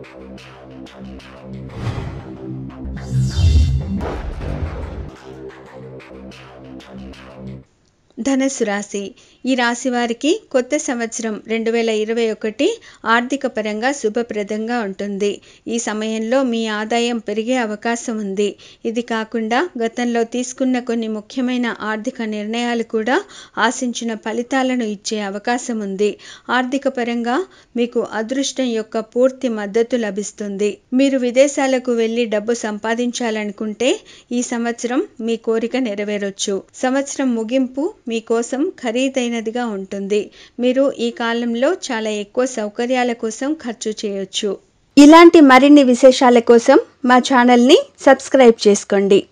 ధనుసు రాశి ఈ రాశి వారికి కొత్త సంవత్సరం 2021 ఆర్థిక పరంగా శుభప్రదంగా ఉంటుంది। ఈ సమయంలో మీ ఆదాయం పెరిగే అవకాశం ఉంది। ఇది కాకుండా గతంలో తీసుకున్న కొన్ని ముఖ్యమైన ఆర్థిక నిర్ణయాలు కూడా ఆశించిన ఫలితాలను ఇచ్చే అవకాశం ఉంది। ఆర్థిక పరంగా మీకు అదృష్టం యొక్క పూర్తి మద్దతు లభిస్తుంది। మీరు విదేశాలకు వెళ్లి డబ్బు సంపాదించాలనుకుంటే ఈ సంవత్సరం మీ కోరిక నెరవేరొచ్చు। సంవత్సరం ముగింపు మీ కోసం ఖరీదైనదిగా ఉంటుంది। మీరు ఈ కాలంలో చాలా ఎక్కువ సౌకర్యాల కోసం ఖర్చు చేయొచ్చు। ఇలాంటి మరిన్ని విశేషాల కోసం మా ఛానల్ని సబ్స్క్రైబ్ చేసుకోండి।